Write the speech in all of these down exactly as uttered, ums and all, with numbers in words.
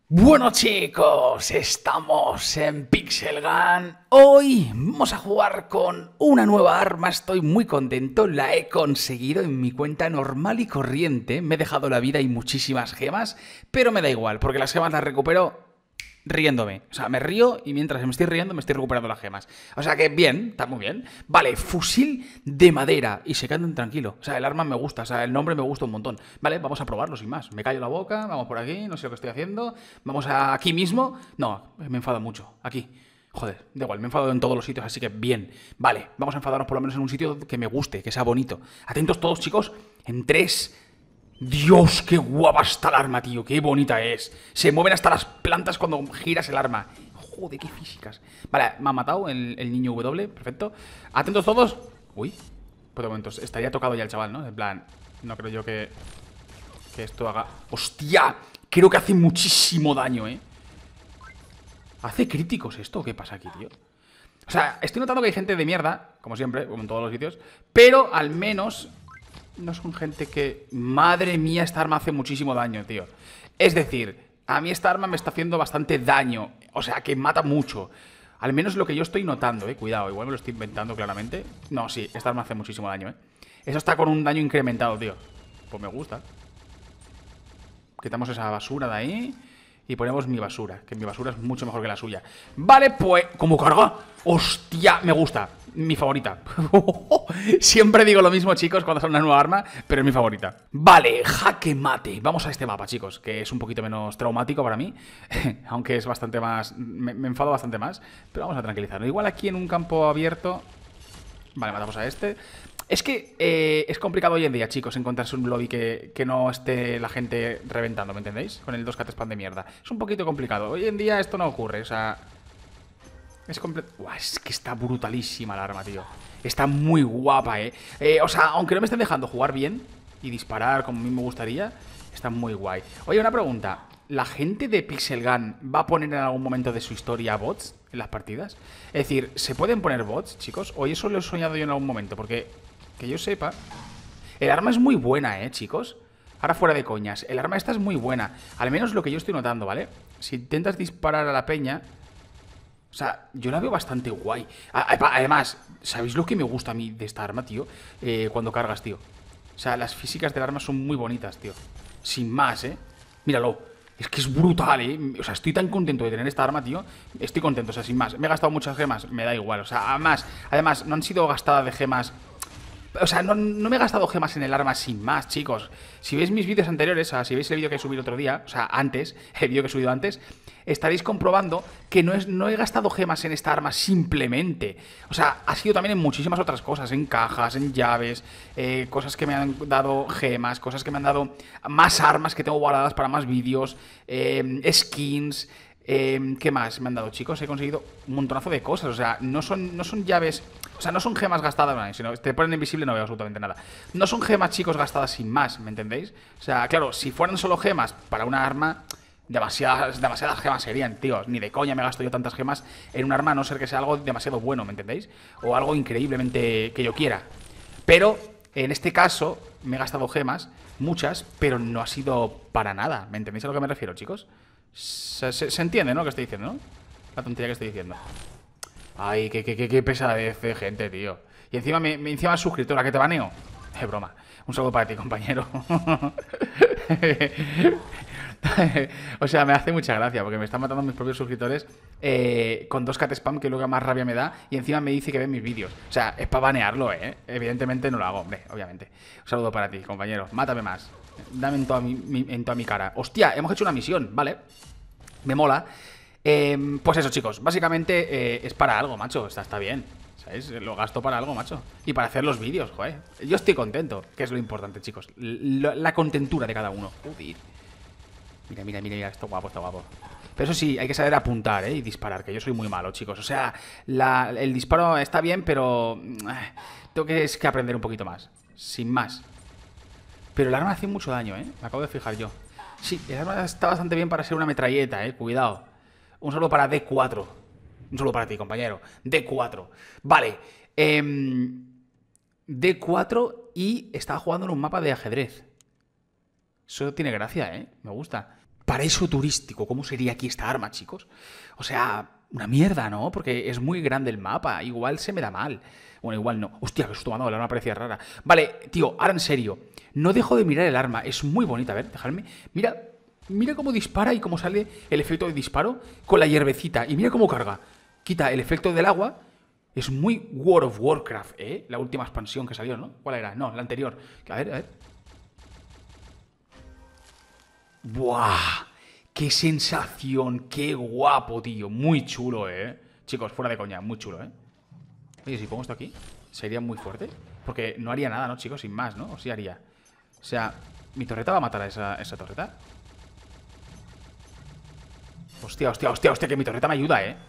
Bueno chicos, estamos en Pixel Gun. Hoy vamos a jugar con una nueva arma, estoy muy contento, la he conseguido en mi cuenta normal y corriente. Me he dejado la vida y muchísimas gemas, pero me da igual, porque las gemas las recupero riéndome. O sea, me río y mientras me estoy riendo me estoy recuperando las gemas. O sea que bien, está muy bien. Vale, fusil de madera. Y se quedan tranquilo. O sea, el arma me gusta, o sea, el nombre me gusta un montón. Vale, vamos a probarlo sin más. Me callo la boca, vamos por aquí, no sé lo que estoy haciendo. Vamos a aquí mismo. No, me enfado mucho. Aquí. Joder, da igual, me he enfadado en todos los sitios, así que bien. Vale, vamos a enfadarnos por lo menos en un sitio que me guste, que sea bonito. Atentos todos, chicos. En tres... Dios, qué guapa está el arma, tío. Qué bonita es. Se mueven hasta las plantas cuando giras el arma. Joder, qué físicas. Vale, me ha matado el, el niño W. Perfecto. Atentos todos. Uy. Por momentos. Estaría tocado ya el chaval, ¿no? En plan, no creo yo que, que esto haga... ¡Hostia! Creo que hace muchísimo daño, ¿eh? ¿Hace críticos esto? ¿Qué pasa aquí, tío? O sea, estoy notando que hay gente de mierda, como siempre, como en todos los sitios, pero al menos... no son gente que... Madre mía, esta arma hace muchísimo daño, tío. Es decir, a mí esta arma me está haciendo bastante daño. O sea, que mata mucho. Al menos lo que yo estoy notando, eh. Cuidado, igual me lo estoy inventando claramente. No, sí, esta arma hace muchísimo daño, eh. Eso está con un daño incrementado, tío. Pues me gusta. Quitamos esa basura de ahí y ponemos mi basura, que mi basura es mucho mejor que la suya. Vale, pues... ¿Cómo carga? ¡Hostia! Me gusta. Mi favorita. Siempre digo lo mismo, chicos, cuando sale una nueva arma, pero es mi favorita. Vale, jaque mate. Vamos a este mapa, chicos, que es un poquito menos traumático para mí. Aunque es bastante más... Me, me enfado bastante más. Pero vamos a tranquilizarnos. Igual aquí en un campo abierto... Vale, matamos a este. Es que eh, es complicado hoy en día, chicos, encontrarse un lobby que, que no esté la gente reventando, ¿me entendéis? Con el dos K spam de mierda. Es un poquito complicado. Hoy en día esto no ocurre, o sea... Es completo... Es que está brutalísima la arma, tío. Está muy guapa, ¿eh? ¿eh? O sea, aunque no me estén dejando jugar bien y disparar como a mí me gustaría, está muy guay. Oye, una pregunta. ¿La gente de Pixel Gun va a poner en algún momento de su historia bots en las partidas? Es decir, ¿se pueden poner bots, chicos? O eso lo he soñado yo en algún momento, porque... que yo sepa... El arma es muy buena, ¿eh, chicos? Ahora fuera de coñas. El arma esta es muy buena. Al menos lo que yo estoy notando, ¿vale? Si intentas disparar a la peña... O sea, yo la veo bastante guay. Además, ¿sabéis lo que me gusta a mí de esta arma, tío? Eh, cuando cargas, tío. O sea, las físicas del arma son muy bonitas, tío. Sin más, ¿eh? Míralo. Es que es brutal, ¿eh? O sea, estoy tan contento de tener esta arma, tío. Estoy contento, o sea, sin más. Me he gastado muchas gemas, me da igual. O sea, además, además no han sido gastadas de gemas... O sea, no, no me he gastado gemas en el arma sin más, chicos. Si veis mis vídeos anteriores, o sea, si veis el vídeo que he subido otro día, o sea, antes, el vídeo que he subido antes, estaréis comprobando que no, es, no he gastado gemas en esta arma simplemente. O sea, ha sido también en muchísimas otras cosas, en cajas, en llaves, eh, cosas que me han dado gemas, cosas que me han dado más armas que tengo guardadas para más vídeos, eh, skins... Eh, ¿Qué más me han dado, chicos? He conseguido un montonazo de cosas. O sea, no son, no son llaves... O sea, no son gemas gastadas, no, sino te ponen invisible no veo absolutamente nada. No son gemas, chicos, gastadas sin más, ¿me entendéis? O sea, claro, si fueran solo gemas para una arma... Demasiadas, demasiadas gemas serían, tíos. Ni de coña me gasto yo tantas gemas en un arma, a no ser que sea algo demasiado bueno, ¿me entendéis? O algo increíblemente que yo quiera. Pero, en este caso, me he gastado gemas, muchas, pero no ha sido para nada. ¿Me entendéis a lo que me refiero, chicos? Se, se, se entiende, ¿no? Lo que estoy diciendo, ¿no? La tontería que estoy diciendo. Ay, qué, qué, qué, qué pesadez de gente, tío. Y encima me, me encima suscriptora, que te baneo. Es broma. Un saludo para ti, compañero. O sea, me hace mucha gracia porque me están matando mis propios suscriptores eh, con dos K spam, que luego más rabia me da. Y encima me dice que ven mis vídeos. O sea, es para banearlo, ¿eh? Evidentemente no lo hago, hombre, obviamente. Un saludo para ti, compañero. Mátame más. Dame en toda mi, mi, en toda mi cara. Hostia, hemos hecho una misión, ¿vale? Me mola. eh, Pues eso, chicos. Básicamente eh, es para algo, macho. Está, está bien, ¿sabéis? Lo gasto para algo, macho. Y para hacer los vídeos, joder. Yo estoy contento, que es lo importante, chicos. La, la contentura de cada uno. Joder. Mira, mira, mira, mira. Está guapo, está guapo. Pero eso sí, hay que saber apuntar, ¿eh? Y disparar, que yo soy muy malo, chicos. O sea, la, el disparo está bien, pero... Eh, tengo que, es que aprender un poquito más. Sin más. Pero el arma hace mucho daño, ¿eh? Me acabo de fijar yo. Sí, el arma está bastante bien para ser una metralleta, ¿eh? Cuidado. Un saludo para D cuatro. Un saludo para ti, compañero. D cuatro. Vale. Eh, D cuatro y estaba jugando en un mapa de ajedrez. Eso tiene gracia, ¿eh? Me gusta. paraíso turístico. ¿Cómo sería aquí esta arma, chicos? O sea, una mierda, ¿no? Porque es muy grande el mapa. Igual se me da mal. Bueno, igual no. Hostia, que susto, el arma parecía rara. Vale, tío, ahora en serio. No dejo de mirar el arma. Es muy bonita. A ver, dejadme. Mira, mira cómo dispara y cómo sale el efecto de disparo con la hierbecita. Y mira cómo carga. Quita el efecto del agua. Es muy World of Warcraft, ¿eh? La última expansión que salió, ¿no? ¿Cuál era? No, la anterior. A ver, a ver. ¡Buah! ¡Qué sensación! ¡Qué guapo, tío! Muy chulo, ¿eh? Chicos, fuera de coña, muy chulo, ¿eh? Oye, si pongo esto aquí, ¿sería muy fuerte? Porque no haría nada, ¿no, chicos? Sin más, ¿no? O sí haría. O sea, ¿mi torreta va a matar a esa, esa torreta? Hostia, hostia, hostia, hostia, que mi torreta me ayuda, ¿eh?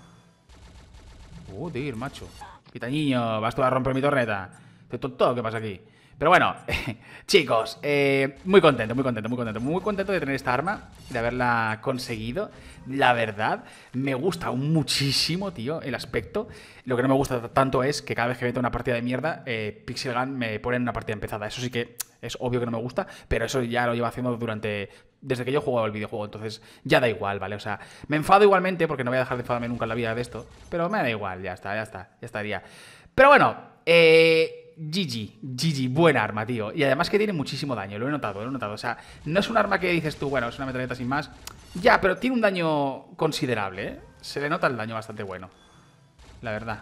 Joder, macho. Pitañiño, vas tú a romper mi torreta. ¿Te tonto? ¿Qué pasa aquí? Pero bueno, chicos, eh, muy contento, muy contento, muy contento. Muy contento de tener esta arma, de haberla conseguido. La verdad, me gusta muchísimo, tío, el aspecto. Lo que no me gusta tanto es que cada vez que meto una partida de mierda, eh, Pixel Gun me pone en una partida empezada. Eso sí que es obvio que no me gusta, pero eso ya lo llevo haciendo durante... desde que yo juego el videojuego, entonces ya da igual, ¿vale? O sea, me enfado igualmente porque no voy a dejar de enfadarme nunca en la vida de esto, pero me da igual, ya está, ya está, ya estaría. Pero bueno, eh... G G, G G, buena arma, tío. Y además que tiene muchísimo daño, lo he notado, lo he notado. O sea, no es un arma que dices tú, bueno, es una metralleta sin más. Ya, pero tiene un daño considerable, ¿eh? Se le nota el daño bastante bueno, la verdad.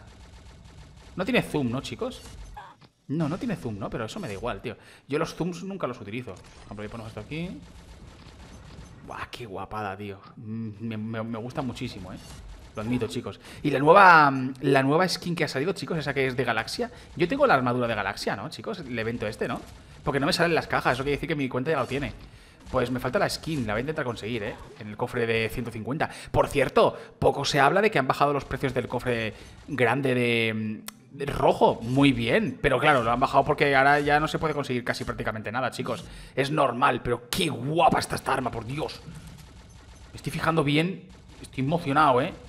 No tiene zoom, ¿no, chicos? No, no tiene zoom, ¿no? Pero eso me da igual, tío. Yo los zooms nunca los utilizo. Por ejemplo, ponemos esto aquí. Buah, qué guapada, tío. Me, me, me gusta muchísimo, ¿eh? Lo admito, chicos. Y la nueva la nueva skin que ha salido, chicos, esa que es de Galaxia. Yo tengo la armadura de Galaxia, ¿no, chicos? El evento este, ¿no? Porque no me salen las cajas, eso quiere decir que mi cuenta ya lo tiene. Pues me falta la skin, la voy a intentar conseguir, ¿eh? En el cofre de ciento cincuenta. Por cierto, poco se habla de que han bajado los precios del cofre grande de... de rojo. Muy bien, pero claro, lo han bajado porque ahora ya no se puede conseguir casi prácticamente nada, chicos. Es normal, pero qué guapa está esta arma, por Dios. Me estoy fijando bien. Estoy emocionado, ¿eh?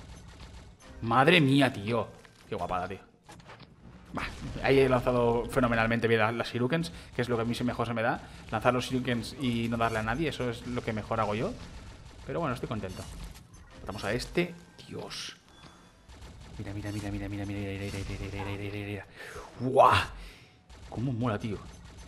Madre mía, tío. Qué guapada, tío. Bah, ahí he lanzado fenomenalmente bien las, las shurikens, que es lo que a mí mejor se me da. Lanzar los shurikens y no darle a nadie, eso es lo que mejor hago yo. Pero bueno, estoy contento. Vamos a este. Dios. Mira, mira, mira, mira, mira, mira, mira, mira, mira, mira, mira, mira. ¡Guau! Cómo mola, tío.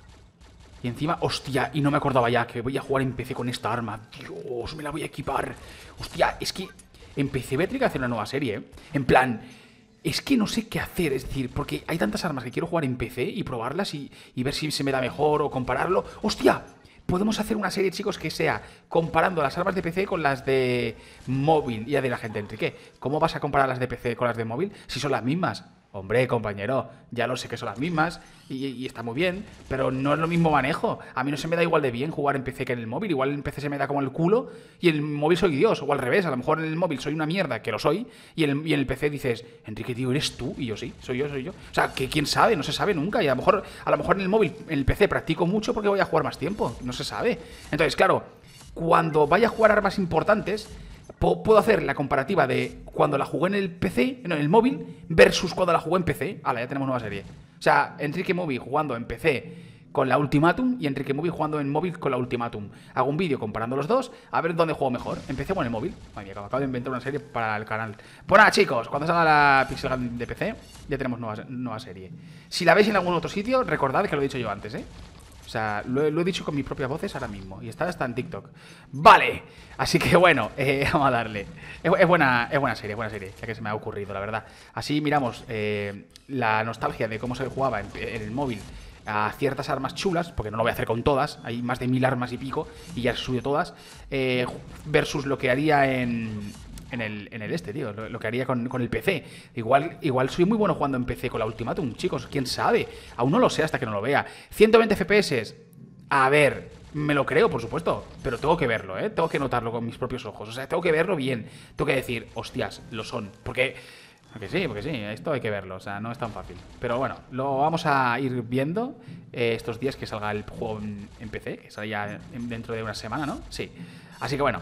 Y encima, hostia, y no me acordaba ya que voy a jugar en P C con esta arma. Dios, me la voy a equipar. Hostia, es que en P C voy a tener que hacer una nueva serie, ¿eh? En plan, es que no sé qué hacer. Es decir, porque hay tantas armas que quiero jugar en P C y probarlas y, y ver si se me da mejor o compararlo. ¡Hostia! Podemos hacer una serie, chicos, que sea comparando las armas de P C con las de móvil. Y ya de la gente, Enrique, ¿cómo vas a comparar las de P C con las de móvil si son las mismas? Hombre, compañero, ya lo sé que son las mismas y, y está muy bien, pero no es lo mismo manejo. A mí no se me da igual de bien jugar en P C que en el móvil. Igual en P C se me da como el culo y en el móvil soy Dios. O al revés, a lo mejor en el móvil soy una mierda, que lo soy, y en el, y en el P C dices, Enrique, tío, ¿eres tú? Y yo sí, soy yo, soy yo. O sea, que quién sabe, no se sabe nunca. Y a lo mejor, a lo mejor en el móvil, en el P C practico mucho porque voy a jugar más tiempo. No se sabe. Entonces, claro, cuando vaya a jugar armas importantes, puedo hacer la comparativa de cuando la jugué en el P C, no, en el móvil, versus cuando la jugué en P C. Hala, ya tenemos nueva serie. O sea, Enrique Movie jugando en P C con la Ultimatum y Enrique Movie jugando en móvil con la Ultimatum. Hago un vídeo comparando los dos, a ver dónde juego mejor. ¿En P C o en el móvil? Madre mía, acabo de inventar una serie para el canal. Pues nada, chicos, cuando salga la Pixel Gun de P C, ya tenemos nueva, nueva serie. Si la veis en algún otro sitio, recordad que lo he dicho yo antes, ¿eh? O sea, lo he, lo he dicho con mis propias voces ahora mismo. Y está, está en TikTok. Vale. Así que bueno, eh, vamos a darle. Es, es, buena, es buena serie, buena serie. Ya que se me ha ocurrido, la verdad. Así miramos eh, la nostalgia de cómo se jugaba en, en el móvil a ciertas armas chulas, porque no lo voy a hacer con todas. Hay más de mil armas y pico. Y ya subido todas. Eh, versus lo que haría en... En el, en el este, tío, lo, lo que haría con, con el P C. Igual, igual soy muy bueno jugando en P C con la Ultimatum, chicos, quién sabe. Aún no lo sé hasta que no lo vea. ciento veinte F P S. A ver, me lo creo, por supuesto, pero tengo que verlo, ¿eh? Tengo que notarlo con mis propios ojos. O sea, tengo que verlo bien. Tengo que decir, hostias, lo son. Porque, porque sí, porque sí, esto hay que verlo. O sea, no es tan fácil. Pero bueno, lo vamos a ir viendo eh, estos días que salga el juego en, en P C, que sale ya dentro de una semana, ¿no? Sí. Así que bueno,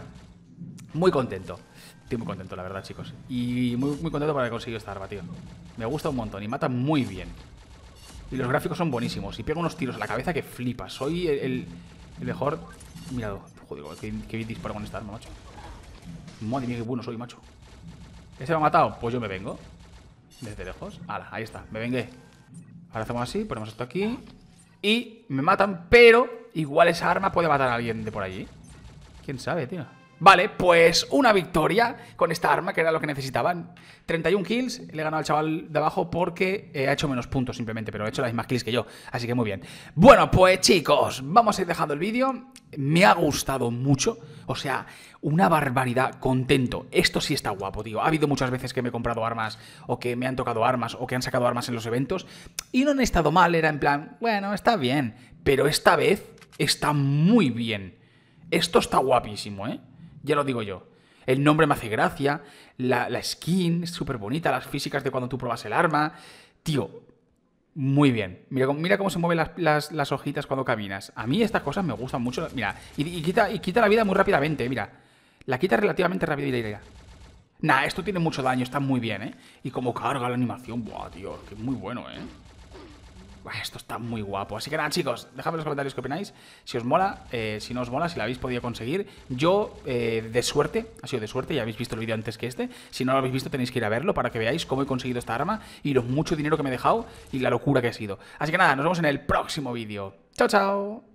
muy contento. Estoy muy contento, la verdad, chicos. Y muy, muy contento por haber conseguido esta arma, tío. Me gusta un montón y mata muy bien. Y los gráficos son buenísimos. Y pega unos tiros a la cabeza que flipas. Soy el, el, el mejor... Mirad, Joder, qué, qué bien disparo con esta arma, macho. Madre mía, qué bueno soy, macho. ¿Ese me ha matado? Pues yo me vengo. Desde lejos. Hala, ahí está, me vengué. Ahora hacemos así, ponemos esto aquí. Y me matan, pero igual esa arma puede matar a alguien de por allí. ¿Quién sabe, tío? Vale, pues una victoria con esta arma, que era lo que necesitaban. treinta y uno kills, le he ganado al chaval de abajo porque ha hecho menos puntos simplemente, pero ha hecho las mismas kills que yo, así que muy bien. Bueno, pues chicos, vamos a ir dejando el vídeo. Me ha gustado mucho, o sea, una barbaridad, contento. Esto sí está guapo, tío. Ha habido muchas veces que me he comprado armas, o que me han tocado armas, o que han sacado armas en los eventos, y no han estado mal, era en plan, bueno, está bien, pero esta vez está muy bien. Esto está guapísimo, ¿eh? Ya lo digo yo. El nombre me hace gracia, la, la skin es súper bonita, las físicas de cuando tú pruebas el arma. Tío, muy bien. Mira, mira cómo se mueven las, las, las hojitas cuando caminas. A mí estas cosas me gustan mucho. Mira, y, y, quita, y quita la vida muy rápidamente, mira. La quita relativamente rápido y mira. Nah, esto tiene mucho daño, está muy bien, ¿eh? Y como carga la animación, buah, tío, que es muy bueno, ¿eh? Esto está muy guapo. Así que nada, chicos, dejadme en los comentarios qué opináis. Si os mola, eh, si no os mola, si la habéis podido conseguir. Yo, eh, de suerte, ha sido de suerte, ya habéis visto el vídeo antes que este. Si no lo habéis visto, tenéis que ir a verlo para que veáis cómo he conseguido esta arma y lo mucho dinero que me he dejado y la locura que ha sido. Así que nada, nos vemos en el próximo vídeo. Chao, chao.